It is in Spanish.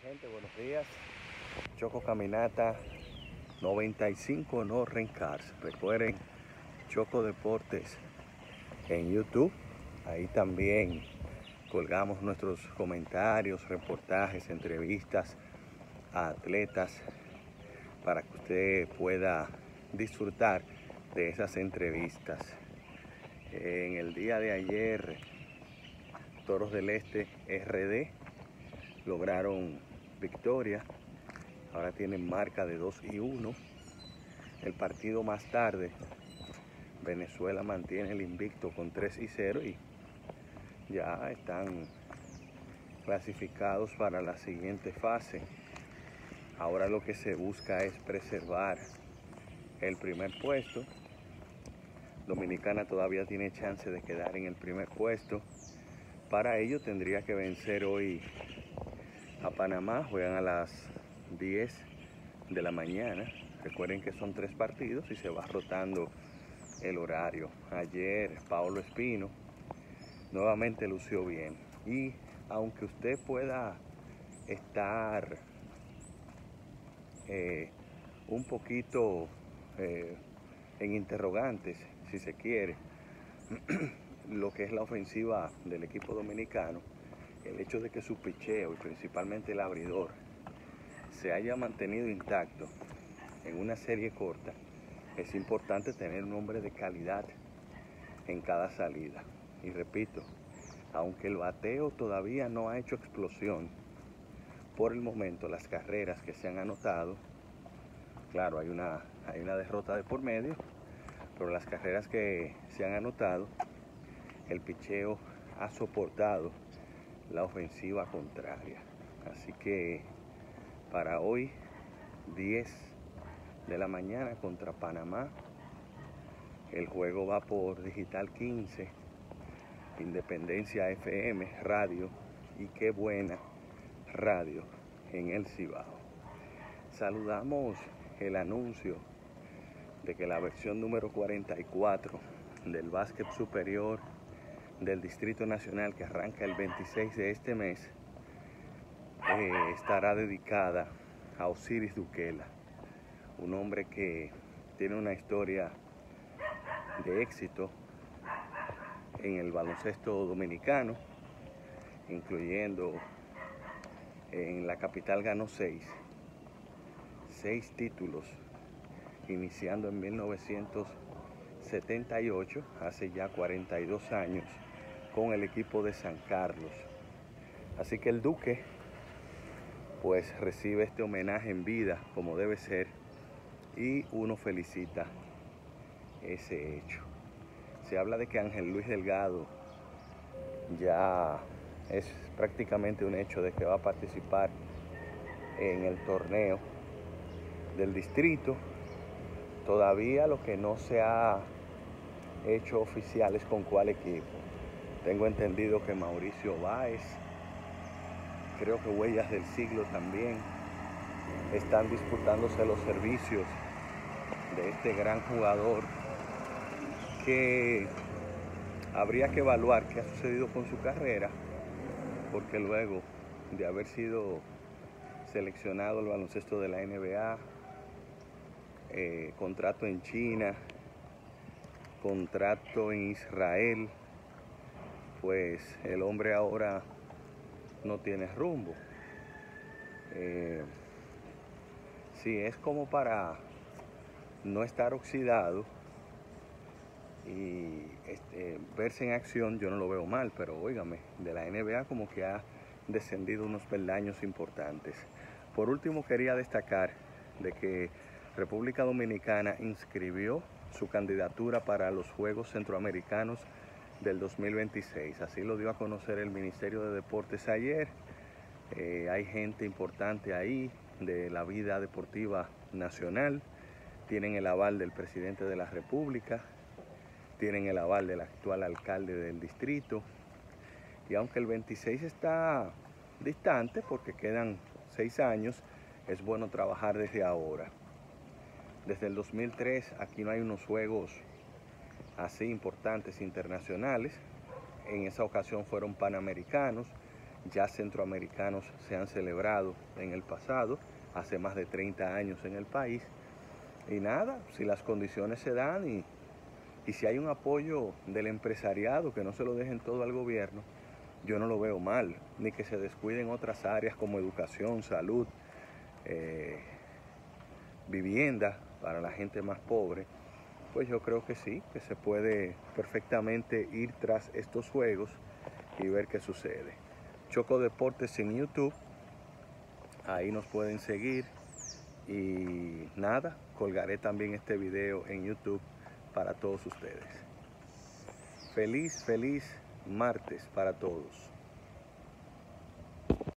Gente, buenos días. Choco Caminata 95 No Cars. Recuerden, Choco Deportes en YouTube. Ahí también colgamos nuestros comentarios, reportajes, entrevistas a atletas para que usted pueda disfrutar de esas entrevistas. En el día de ayer, Toros del Este RD lograron victoria. Ahora tienen marca de 2-1. El partido más tarde, Venezuela mantiene el invicto con 3-0 y ya están clasificados para la siguiente fase. Ahora lo que se busca es preservar el primer puesto. Dominicana todavía tiene chance de quedar en el primer puesto. Para ello tendría que vencer hoy a Panamá. Juegan a las 10 de la mañana. Recuerden que son 3 partidos y se va rotando el horario. Ayer Paolo Espino nuevamente lució bien. Y aunque usted pueda estar un poquito en interrogantes, si se quiere, lo que es la ofensiva del equipo dominicano, el hecho de que su picheo y principalmente el abridor se haya mantenido intacto en una serie corta, es importante tener un hombre de calidad en cada salida. Y repito, aunque el bateo todavía no ha hecho explosión, por el momento las carreras que se han anotado, claro, hay una derrota de por medio, pero las carreras que se han anotado, el picheo ha soportado la ofensiva contraria. Así que para hoy, 10 de la mañana contra Panamá, el juego va por Digital 15, Independencia FM, radio, y qué buena radio en el Cibao. Saludamos el anuncio de que la versión número 44 del básquet superior del Distrito Nacional, que arranca el 26 de este mes, estará dedicada a Osiris Duquela, un hombre que tiene una historia de éxito en el baloncesto dominicano, incluyendo en la capital ganó 6 títulos, iniciando en 1978, hace ya 42 años, con el equipo de San Carlos. Así que el Duque pues recibe este homenaje en vida como debe ser y uno felicita ese hecho. Se habla de que Ángel Luis Delgado ya es prácticamente un hecho de que va a participar en el torneo del distrito. Todavía lo que no se ha hecho oficial es con cuál equipo. Tengo entendido que Mauricio Báez, creo que Huellas del Siglo también, están disputándose los servicios de este gran jugador, que habría que evaluar qué ha sucedido con su carrera, porque luego de haber sido seleccionado al baloncesto de la NBA, contrato en China, contrato en Israel, pues el hombre ahora no tiene rumbo. Sí, es como para no estar oxidado y verse en acción. Yo no lo veo mal, pero óigame, de la NBA como que ha descendido unos peldaños importantes. Por último, quería destacar de que República Dominicana inscribió su candidatura para los Juegos Centroamericanos del 2026. Así lo dio a conocer el Ministerio de Deportes ayer. Hay gente importante ahí de la vida deportiva nacional. Tienen el aval del presidente de la República, tienen el aval del actual alcalde del distrito. Y aunque el 26 está distante porque quedan 6 años, es bueno trabajar desde ahora. Desde el 2003 aquí no hay unos juegos así importantes internacionales. En esa ocasión fueron panamericanos ya centroamericanos se han celebrado en el pasado, hace más de 30 años en el país. Y nada, si las condiciones se dan y si hay un apoyo del empresariado, que no se lo dejen todo al gobierno, yo no lo veo mal, ni que se descuiden otras áreas como educación, salud, vivienda para la gente más pobre. Pues yo creo que sí, que se puede perfectamente ir tras estos juegos y ver qué sucede. Choco Deportes en YouTube, ahí nos pueden seguir. Y nada, colgaré también este video en YouTube para todos ustedes. Feliz martes para todos.